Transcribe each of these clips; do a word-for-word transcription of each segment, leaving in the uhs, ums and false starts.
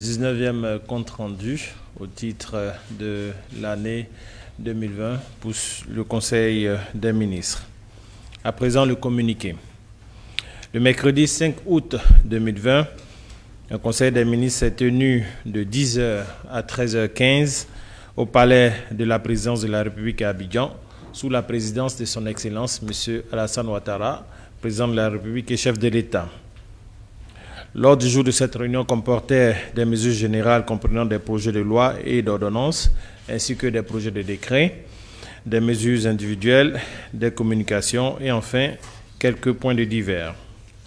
dix-neuvième compte rendu au titre de l'année deux mille vingt pour le Conseil des ministres. À présent, le communiqué. Le mercredi cinq août deux mille vingt, le Conseil des ministres s'est tenu de dix heures à treize heures quinze au palais de la présidence de la République à Abidjan, sous la présidence de son Excellence, M. Alassane Ouattara, président de la République et chef de l'État. L'ordre du jour de cette réunion comportait des mesures générales comprenant des projets de loi et d'ordonnances, ainsi que des projets de décret, des mesures individuelles, des communications et enfin quelques points de divers.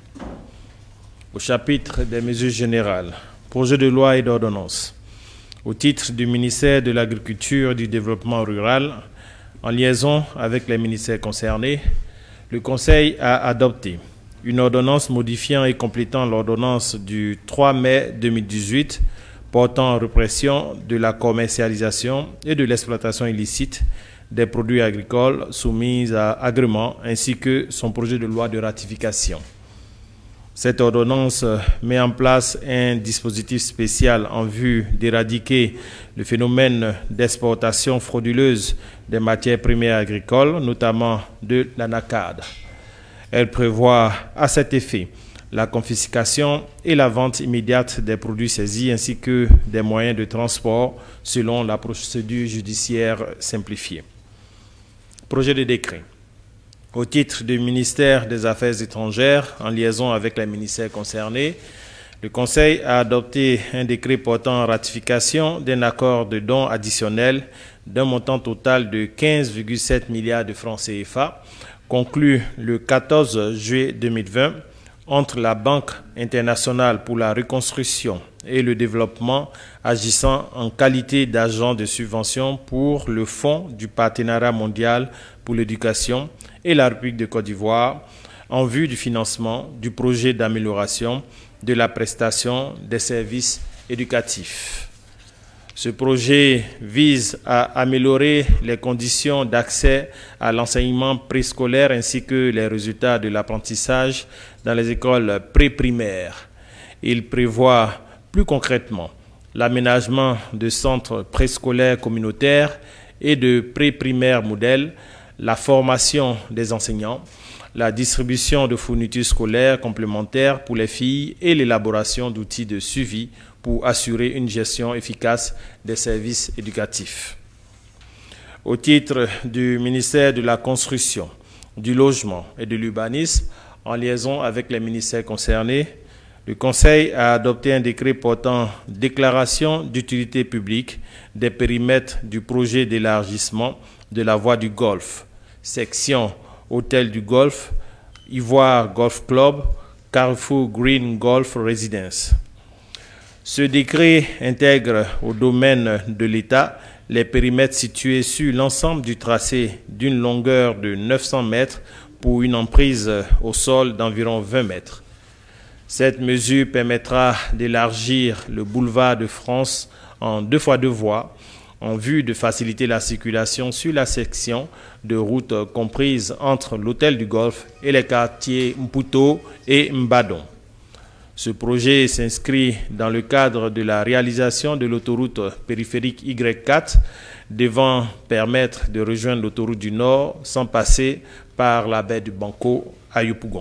Au chapitre des mesures générales, projets de loi et d'ordonnances. Au titre du ministère de l'Agriculture et du Développement rural, en liaison avec les ministères concernés, le Conseil a adopté une ordonnance modifiant et complétant l'ordonnance du trois mai deux mille dix-huit portant répression de la commercialisation et de l'exploitation illicite des produits agricoles soumis à agrément, ainsi que son projet de loi de ratification. Cette ordonnance met en place un dispositif spécial en vue d'éradiquer le phénomène d'exportation frauduleuse des matières premières agricoles, notamment de l'anacarde. Elle prévoit à cet effet la confiscation et la vente immédiate des produits saisis ainsi que des moyens de transport selon la procédure judiciaire simplifiée. Projet de décret. Au titre du ministère des Affaires étrangères, en liaison avec les ministères concernés, le Conseil a adopté un décret portant ratification d'un accord de dons additionnel d'un montant total de quinze virgule sept milliards de francs C F A, conclu le quatorze juillet deux mille vingt entre la Banque internationale pour la reconstruction et le développement agissant en qualité d'agent de subvention pour le Fonds du partenariat mondial pour l'éducation et la République de Côte d'Ivoire en vue du financement du projet d'amélioration de la prestation des services éducatifs. Ce projet vise à améliorer les conditions d'accès à l'enseignement préscolaire ainsi que les résultats de l'apprentissage dans les écoles pré-primaires. Il prévoit plus concrètement l'aménagement de centres préscolaires communautaires et de pré-primaires modèles, la formation des enseignants, la distribution de fournitures scolaires complémentaires pour les filles et l'élaboration d'outils de suivi pour assurer une gestion efficace des services éducatifs. Au titre du ministère de la Construction, du Logement et de l'Urbanisme, en liaison avec les ministères concernés, le Conseil a adopté un décret portant déclaration d'utilité publique des périmètres du projet d'élargissement de la voie du Golfe, section Hôtel du Golfe, Ivoire Golf Club, Carrefour Green Golf Residence. Ce décret intègre au domaine de l'État les périmètres situés sur l'ensemble du tracé d'une longueur de neuf cents mètres pour une emprise au sol d'environ vingt mètres. Cette mesure permettra d'élargir le boulevard de France en deux fois deux voies en vue de faciliter la circulation sur la section de route comprise entre l'Hôtel du Golfe et les quartiers Mputo et Mbadon. Ce projet s'inscrit dans le cadre de la réalisation de l'autoroute périphérique Y quatre devant permettre de rejoindre l'autoroute du Nord sans passer par la baie du Banco à Yopougon.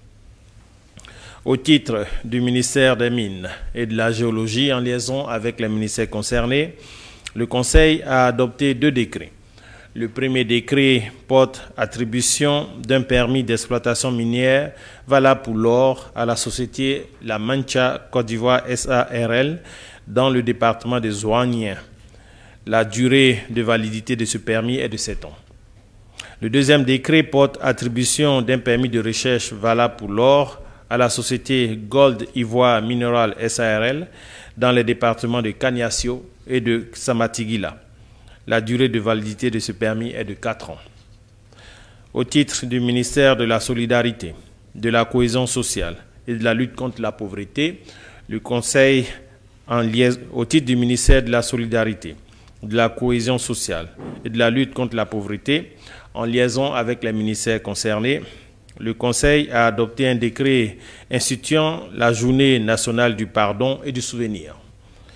Au titre du ministère des Mines et de la Géologie, en liaison avec les ministères concernés, le Conseil a adopté deux décrets. Le premier décret porte attribution d'un permis d'exploitation minière valable pour l'or à la société La Mancha Côte d'Ivoire S A R L dans le département de Zouanien. La durée de validité de ce permis est de sept ans. Le deuxième décret porte attribution d'un permis de recherche valable pour l'or à la société Gold Ivoire Mineral S A R L dans les départements de Kaniasio et de Samatigila. La durée de validité de ce permis est de quatre ans. Au titre du ministère de la Solidarité, de la Cohésion sociale et de la lutte contre la pauvreté, le Conseil, en liaison, au titre du ministère de la Solidarité, de la Cohésion sociale et de la lutte contre la pauvreté, en liaison avec les ministères concernés, le Conseil a adopté un décret instituant la Journée nationale du pardon et du souvenir.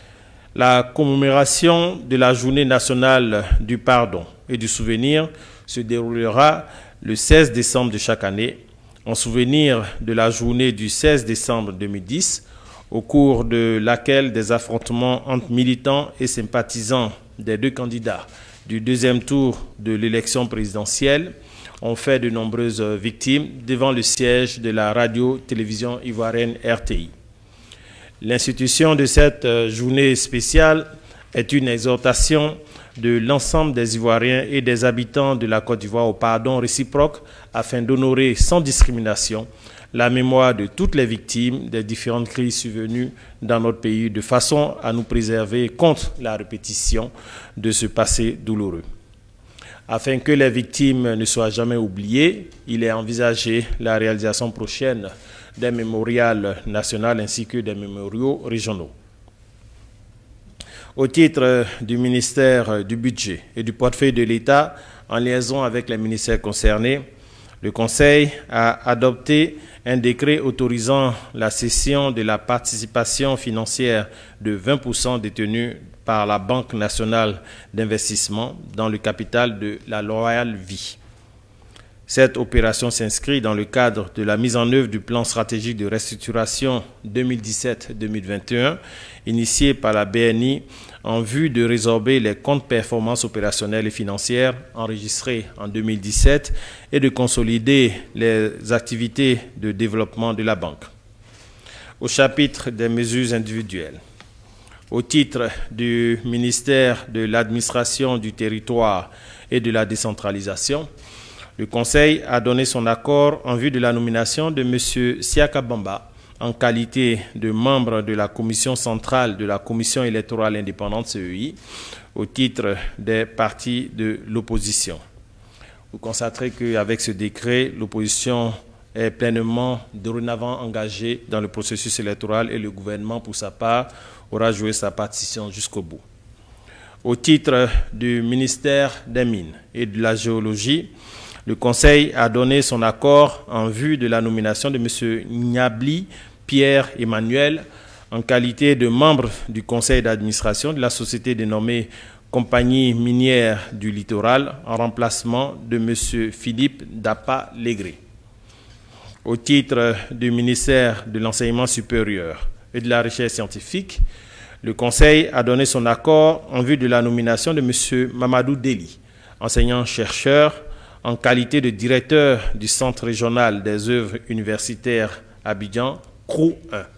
La commémoration de la Journée nationale du pardon et du souvenir se déroulera le seize décembre de chaque année, en souvenir de la journée du seize décembre deux mille dix, au cours de laquelle des affrontements entre militants et sympathisants des deux candidats du deuxième tour de l'élection présidentielle ont fait de nombreuses victimes devant le siège de la radio-télévision ivoirienne R T I. L'institution de cette journée spéciale est une exhortation de l'ensemble des Ivoiriens et des habitants de la Côte d'Ivoire au pardon réciproque afin d'honorer sans discrimination la mémoire de toutes les victimes des différentes crises survenues dans notre pays de façon à nous préserver contre la répétition de ce passé douloureux. Afin que les victimes ne soient jamais oubliées, il est envisagé la réalisation prochaine des mémorials nationaux ainsi que des mémoriaux régionaux. Au titre du ministère du Budget et du portefeuille de l'État, en liaison avec les ministères concernés, le Conseil a adopté un décret autorisant la cession de la participation financière de vingt pour cent détenue par la Banque nationale d'investissement dans le capital de la Royal Vie. Cette opération s'inscrit dans le cadre de la mise en œuvre du plan stratégique de restructuration deux mille dix-sept deux mille vingt et un, initié par la B N I en vue de résorber les comptes performances opérationnelles et financières enregistrés en deux mille dix-sept et de consolider les activités de développement de la banque. Au chapitre des mesures individuelles, au titre du ministère de l'Administration du Territoire et de la Décentralisation, le Conseil a donné son accord en vue de la nomination de M. Siaka Bamba en qualité de membre de la Commission centrale de la Commission électorale indépendante C E I au titre des partis de l'opposition. Vous constaterez qu'avec ce décret, l'opposition est pleinement dorénavant engagée dans le processus électoral et le gouvernement, pour sa part, aura joué sa partition jusqu'au bout. Au titre du ministère des Mines et de la Géologie, le Conseil a donné son accord en vue de la nomination de M. Niabli Pierre-Emmanuel en qualité de membre du conseil d'administration de la société dénommée Compagnie minière du littoral en remplacement de M. Philippe Dapa-Légré. Au titre du ministère de l'Enseignement supérieur et de la Recherche scientifique, le Conseil a donné son accord en vue de la nomination de M. Mamadou Deli, enseignant-chercheur, en qualité de directeur du Centre régional des œuvres universitaires Abidjan, C R O un.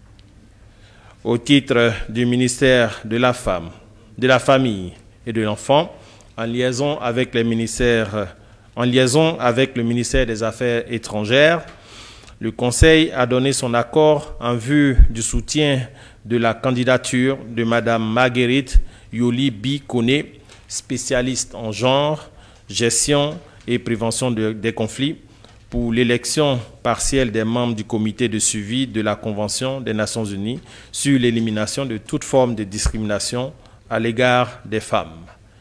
Au titre du ministère de la Femme, de la Famille et de l'Enfant, en liaison avec les ministères, en liaison avec le ministère des Affaires étrangères, le Conseil a donné son accord en vue du soutien de la candidature de Mme Marguerite Yoli Bi-Kone, spécialiste en genre, gestion et prévention de, des conflits, pour l'élection partielle des membres du comité de suivi de la Convention des Nations Unies sur l'élimination de toute forme de discrimination à l'égard des femmes.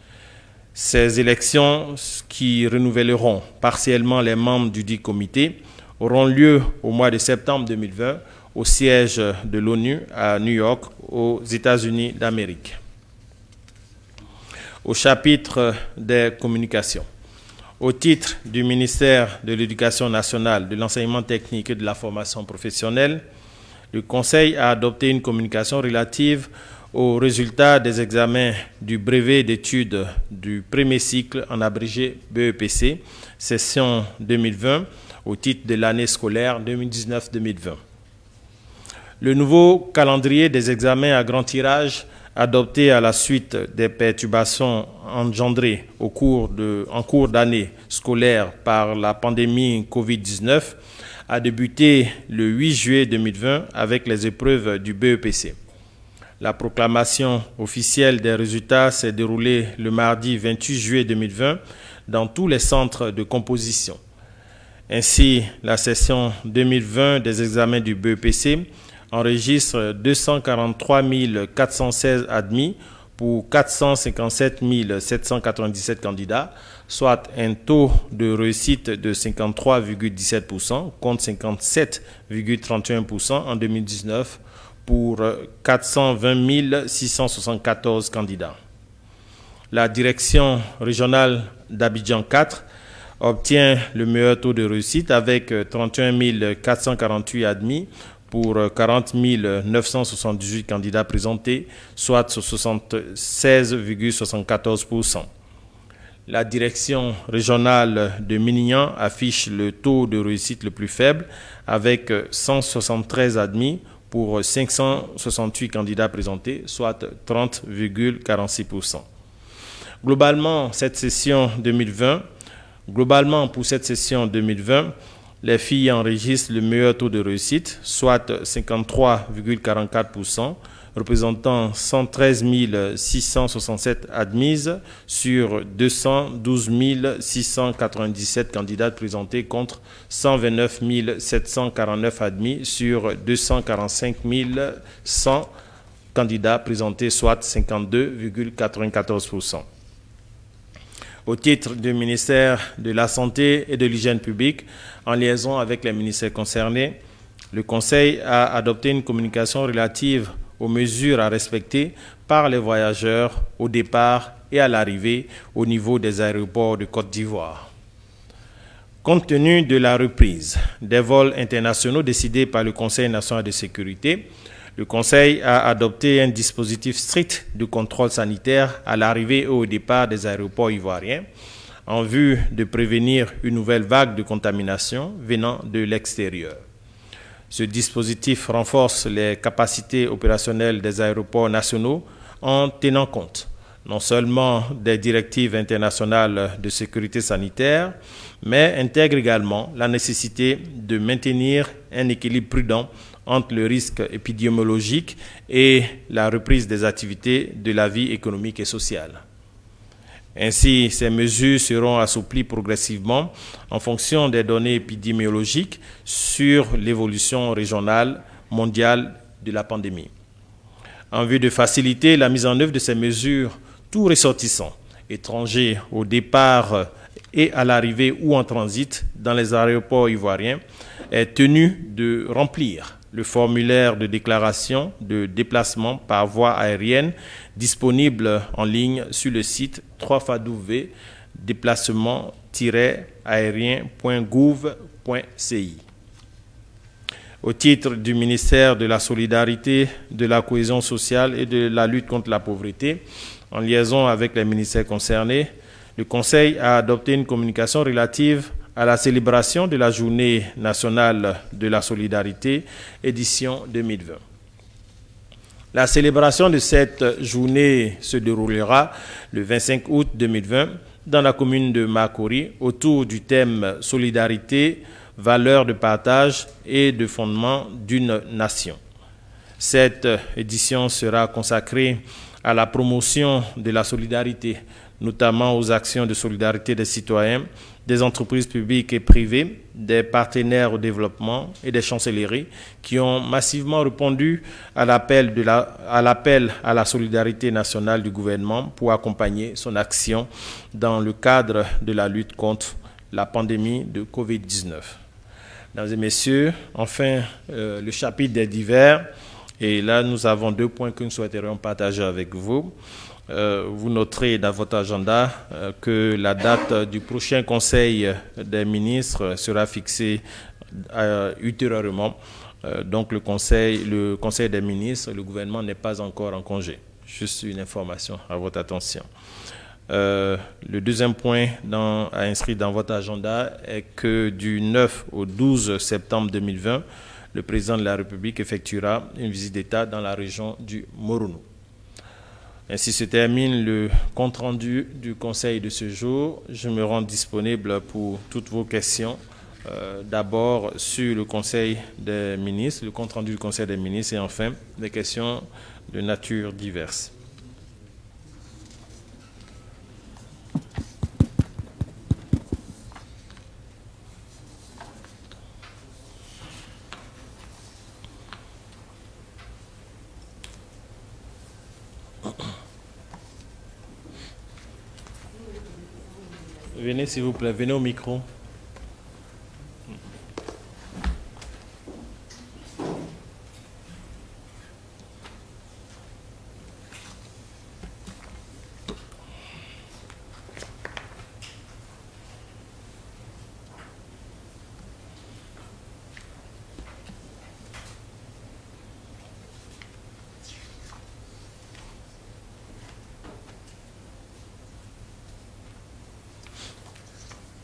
Ces élections, qui renouvelleront partiellement les membres du dit comité, auront lieu au mois de septembre deux mille vingt au siège de l'ONU à New York, aux États-Unis d'Amérique. Au chapitre des communications, au titre du ministère de l'Éducation nationale, de l'enseignement technique et de la formation professionnelle, le Conseil a adopté une communication relative aux résultats des examens du brevet d'études du premier cycle en abrégé B E P C, session deux mille vingt, au titre de l'année scolaire deux mille dix-neuf deux mille vingt. Le nouveau calendrier des examens à grand tirage, adopté à la suite des perturbations engendrées au cours de, en cours d'année scolaire par la pandémie Covid dix-neuf, a débuté le huit juillet deux mille vingt avec les épreuves du B E P C. La proclamation officielle des résultats s'est déroulée le mardi vingt-huit juillet deux mille vingt dans tous les centres de composition. Ainsi, la session deux mille vingt des examens du B E P C enregistre deux cent quarante-trois mille quatre cent seize admis pour quatre cent cinquante-sept mille sept cent quatre-vingt-dix-sept candidats, soit un taux de réussite de cinquante-trois virgule dix-sept pour cent contre cinquante-sept virgule trente et un pour cent en deux mille dix-neuf, pour quatre cent vingt mille six cent soixante-quatorze candidats. La direction régionale d'Abidjan quatre obtient le meilleur taux de réussite avec trente et un mille quatre cent quarante-huit admis pour quarante mille neuf cent soixante-dix-huit candidats présentés, soit soixante-seize virgule soixante-quatorze pour cent. La direction régionale de Minignan affiche le taux de réussite le plus faible avec cent soixante-treize admis pour cinq cent soixante-huit candidats présentés, soit trente virgule quarante-six pour cent. Globalement, cette session deux mille vingt, globalement, pour cette session deux mille vingt, les filles enregistrent le meilleur taux de réussite, soit cinquante-trois virgule quarante-quatre pour cent, représentant cent treize mille six cent soixante-sept admises sur deux cent douze mille six cent quatre-vingt-dix-sept candidats présentés contre cent vingt-neuf mille sept cent quarante-neuf admis sur deux cent quarante-cinq mille cent candidats présentés, soit cinquante-deux virgule quatre-vingt-quatorze pour cent. Au titre du ministère de la Santé et de l'Hygiène publique, en liaison avec les ministères concernés, le Conseil a adopté une communication relative aux mesures à respecter par les voyageurs au départ et à l'arrivée au niveau des aéroports de Côte d'Ivoire. Compte tenu de la reprise des vols internationaux décidés par le Conseil national de sécurité, le Conseil a adopté un dispositif strict de contrôle sanitaire à l'arrivée et au départ des aéroports ivoiriens en vue de prévenir une nouvelle vague de contamination venant de l'extérieur. Ce dispositif renforce les capacités opérationnelles des aéroports nationaux en tenant compte non seulement des directives internationales de sécurité sanitaire, mais intègre également la nécessité de maintenir un équilibre prudent entre le risque épidémiologique et la reprise des activités de la vie économique et sociale. Ainsi, ces mesures seront assouplies progressivement en fonction des données épidémiologiques sur l'évolution régionale mondiale de la pandémie. En vue de faciliter la mise en œuvre de ces mesures, tout ressortissant étranger au départ et à l'arrivée ou en transit dans les aéroports ivoiriens est tenu de remplir le formulaire de déclaration de déplacement par voie aérienne disponible en ligne sur le site w w w point déplacement tiret aérien point gouv point c i. Au titre du ministère de la Solidarité, de la Cohésion sociale et de la lutte contre la pauvreté, en liaison avec les ministères concernés, le Conseil a adopté une communication relative à la célébration de la Journée nationale de la solidarité, édition deux mille vingt. La célébration de cette journée se déroulera le vingt-cinq août deux mille vingt dans la commune de Makori autour du thème « Solidarité, valeurs de partage et de fondement d'une nation ». Cette édition sera consacrée à la promotion de la solidarité, notamment aux actions de solidarité des citoyens, des entreprises publiques et privées, des partenaires au développement et des chancelleries qui ont massivement répondu à l'appel de la, à l'appel à la solidarité nationale du gouvernement pour accompagner son action dans le cadre de la lutte contre la pandémie de Covid dix-neuf. Mesdames et messieurs, enfin, euh, le chapitre des divers, et là nous avons deux points que nous souhaiterions partager avec vous. Euh, vous noterez dans votre agenda euh, que la date du prochain Conseil des ministres sera fixée euh, ultérieurement. Euh, donc le conseil, le conseil des ministres, le gouvernement n'est pas encore en congé. Juste une information à votre attention. Euh, le deuxième point dans, à inscrire dans votre agenda est que du neuf au douze septembre deux mille vingt, le président de la République effectuera une visite d'État dans la région du Moronou. Ainsi se termine le compte-rendu du Conseil de ce jour. Je me rends disponible pour toutes vos questions. Euh, D'abord sur le Conseil des ministres, le compte-rendu du Conseil des ministres et enfin des questions de nature diverse. Venez s'il vous plaît, venez au micro.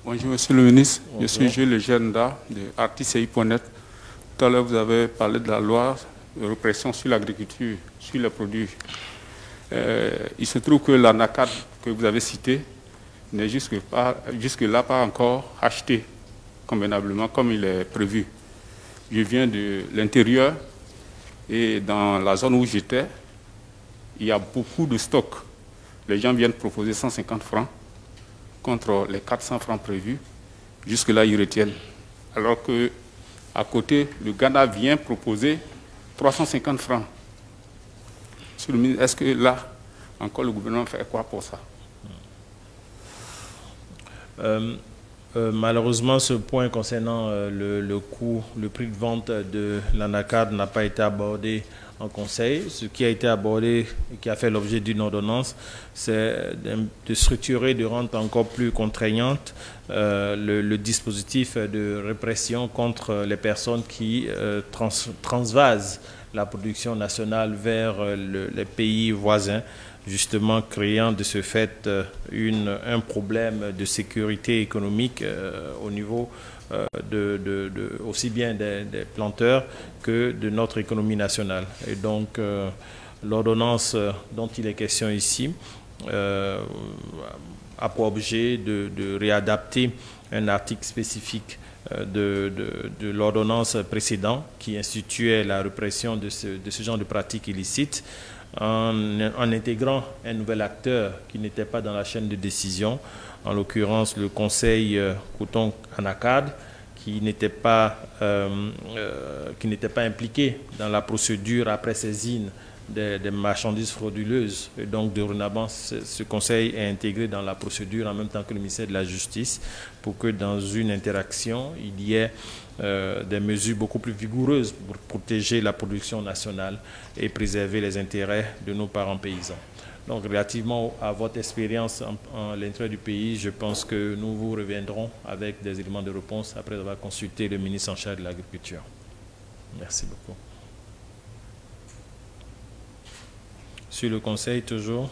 Bonjour, monsieur le ministre. Bonjour. Je suis Jules Legenda de artici point net. Tout à l'heure, vous avez parlé de la loi de répression sur l'agriculture, sur les produits. Euh, il se trouve que l'ANACAD que vous avez cité n'est jusque pas, jusque-là pas encore acheté convenablement comme il est prévu. Je viens de l'intérieur et dans la zone où j'étais, il y a beaucoup de stocks. Les gens viennent proposer cent cinquante francs contre les quatre cents francs prévus. Jusque-là, ils retiennent. Alors qu'à côté, le Ghana vient proposer trois cent cinquante francs. Monsieur le ministre, est-ce que là, encore le gouvernement fait quoi pour ça? euh, euh, Malheureusement, ce point concernant euh, le, le coût, le prix de vente de l'ANACAD n'a pas été abordé en conseil. Ce qui a été abordé et qui a fait l'objet d'une ordonnance, c'est de structurer, de rendre encore plus contraignante euh, le, le dispositif de répression contre les personnes qui euh, trans, transvasent la production nationale vers le, les pays voisins, justement créant de ce fait une, un problème de sécurité économique euh, au niveau euh, de, de, de, aussi bien des, des planteurs que de notre économie nationale. Et donc, euh, l'ordonnance dont il est question ici euh, a pour objet de, de réadapter un article spécifique de, de, de l'ordonnance précédente qui instituait la répression de ce, de ce genre de pratiques illicites en, en intégrant un nouvel acteur qui n'était pas dans la chaîne de décision, en l'occurrence le conseil euh, Coton-ANACAD, qui n'était pas, euh, euh, qui n'était pas impliqué dans la procédure après saisine des, des marchandises frauduleuses. Et donc, dorénavant, ce, ce conseil est intégré dans la procédure en même temps que le ministère de la Justice pour que dans une interaction, il y ait euh, des mesures beaucoup plus vigoureuses pour protéger la production nationale et préserver les intérêts de nos parents paysans. Donc, relativement à votre expérience en, en l'intérêt du pays, je pense que nous vous reviendrons avec des éléments de réponse après avoir consulté le ministre en charge de l'Agriculture. Merci beaucoup. Sur le conseil, toujours.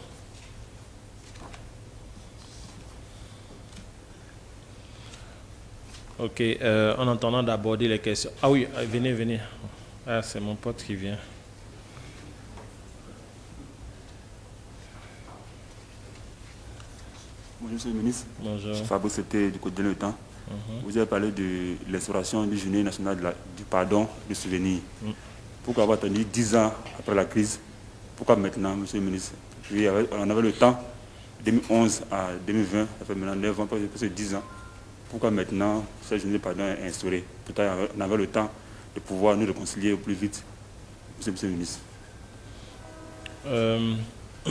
Ok, euh, en entendant d'aborder les questions. Ah oui, venez, venez. Ah, c'est mon pote qui vient. Bonjour, monsieur le ministre. Bonjour. Je Fabrice, c'était du côté de Le Temps. Uh-huh. Vous avez parlé de l'instauration du journée nationale de la, du pardon, du souvenir. Mm. Pourquoi avoir attendu dix ans après la crise? Pourquoi maintenant, monsieur le ministre? Oui, on avait le temps, deux mille onze à deux mille vingt, ça fait maintenant neuf ans, presque dix ans. Pourquoi maintenant cette journée de pardon est instaurée? Pourtant, on avait le temps de pouvoir nous réconcilier au plus vite, monsieur, monsieur le ministre. Euh...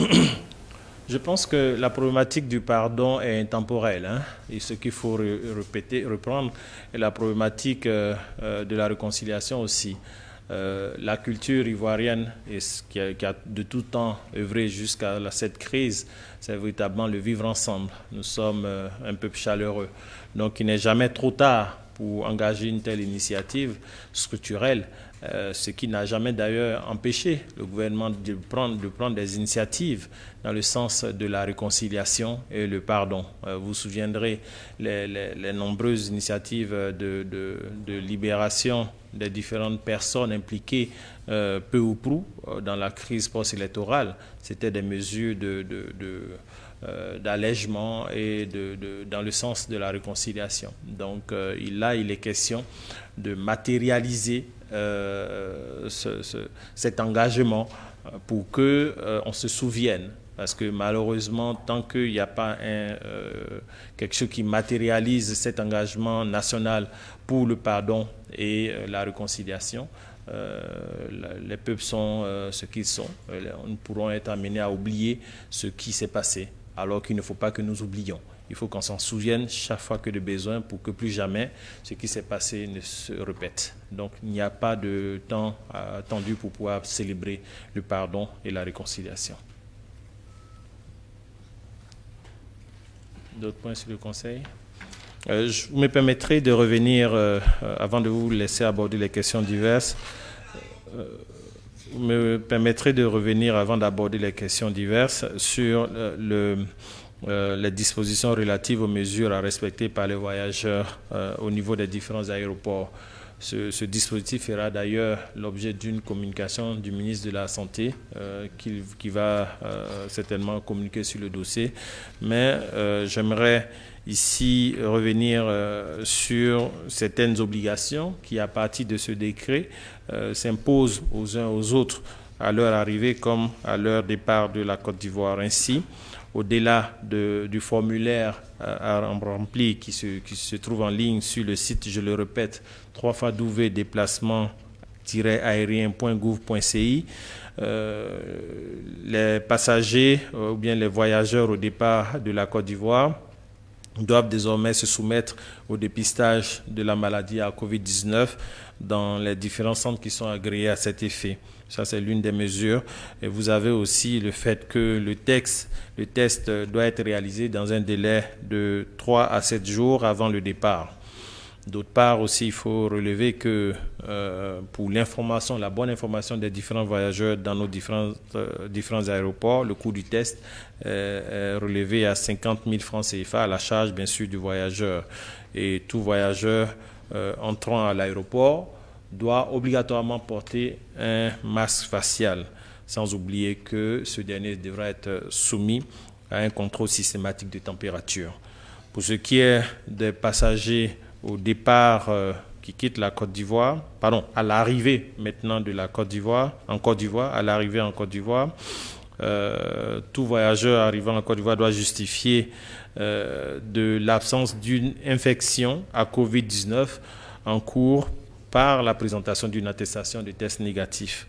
Je pense que la problématique du pardon est intemporelle, hein, et ce qu'il faut répéter, reprendre est la problématique euh, euh, de la réconciliation aussi. Euh, la culture ivoirienne, et ce qui, a, qui a de tout temps œuvré jusqu'à cette crise, c'est véritablement le vivre ensemble. Nous sommes euh, un peuple chaleureux. Donc il n'est jamais trop tard pour engager une telle initiative structurelle, euh, ce qui n'a jamais d'ailleurs empêché le gouvernement de prendre, de prendre des initiatives dans le sens de la réconciliation et le pardon. Euh, vous vous souviendrez les, les, les nombreuses initiatives de, de, de libération des différentes personnes impliquées euh, peu ou prou euh, dans la crise post-électorale. C'était des mesures de, de, de Euh, d'allègement et de, de, dans le sens de la réconciliation. Donc euh, là, il est question de matérialiser euh, ce, ce, cet engagement pour qu'on euh, se souvienne. Parce que malheureusement, tant qu'il n'y a pas un, euh, quelque chose qui matérialise cet engagement national pour le pardon et euh, la réconciliation, Euh, les peuples sont euh, ce qu'ils sont. Nous pourrons être amenés à oublier ce qui s'est passé, alors qu'il ne faut pas que nous oublions. Il faut qu'on s'en souvienne chaque fois que de besoin pour que plus jamais ce qui s'est passé ne se répète. Donc il n'y a pas de temps attendu pour pouvoir célébrer le pardon et la réconciliation. D'autres points sur le Conseil ? Euh, je me permettrai de revenir, euh, avant de vous laisser aborder les questions diverses, euh, me permettrai de revenir avant d'aborder les questions diverses sur le, euh, les dispositions relatives aux mesures à respecter par les voyageurs euh, au niveau des différents aéroports. Ce, ce dispositif fera d'ailleurs l'objet d'une communication du ministre de la Santé euh, qui, qui va euh, certainement communiquer sur le dossier. Mais euh, j'aimerais ici revenir euh, sur certaines obligations qui, à partir de ce décret, euh, s'imposent aux uns aux autres à leur arrivée comme à leur départ de la Côte d'Ivoire. Ainsi, au-delà de, du formulaire à, à remplir qui se, qui se trouve en ligne sur le site, je le répète, w w w point déplacement tiret aérien point gouv point c i, euh, les passagers euh, ou bien les voyageurs au départ de la Côte d'Ivoire doivent désormais se soumettre au dépistage de la maladie à Covid dix-neuf dans les différents centres qui sont agréés à cet effet. Ça, c'est l'une des mesures. Et vous avez aussi le fait que le, texte, le test doit être réalisé dans un délai de trois à sept jours avant le départ. D'autre part aussi, il faut relever que euh, pour l'information, la bonne information des différents voyageurs dans nos différents, euh, différents aéroports, le coût du test euh, est relevé à cinquante mille francs C F A à la charge bien sûr du voyageur. Et tout voyageur euh, entrant à l'aéroport doit obligatoirement porter un masque facial, sans oublier que ce dernier devra être soumis à un contrôle systématique de température. Pour ce qui est des passagers au départ euh, qui quittent la Côte d'Ivoire, pardon, à l'arrivée maintenant de la Côte d'Ivoire, en Côte d'Ivoire, à l'arrivée en Côte d'Ivoire, euh, tout voyageur arrivant en Côte d'Ivoire doit justifier euh, de l'absence d'une infection à Covid dix-neuf en cours par la présentation d'une attestation de test négatif.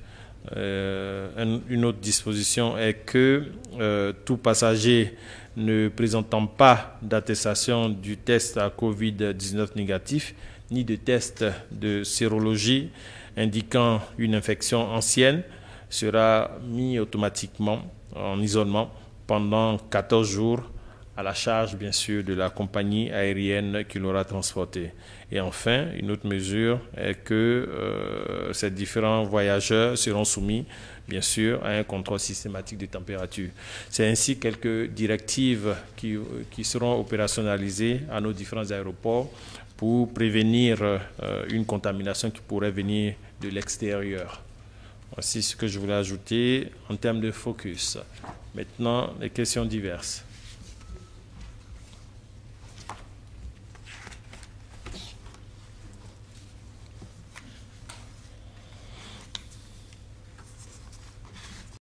Euh, une autre disposition est que euh, tout passager ne présentant pas d'attestation du test à Covid dix-neuf négatif, ni de test de sérologie indiquant une infection ancienne, sera mis automatiquement en isolement pendant quatorze jours à la charge, bien sûr, de la compagnie aérienne qui l'aura transporté. Et enfin, une autre mesure est que euh, ces différents voyageurs seront soumis, bien sûr, à un contrôle systématique de température. C'est ainsi quelques directives qui, qui seront opérationnalisées à nos différents aéroports pour prévenir euh, une contamination qui pourrait venir de l'extérieur. Voici ce que je voulais ajouter en termes de focus. Maintenant, les questions diverses.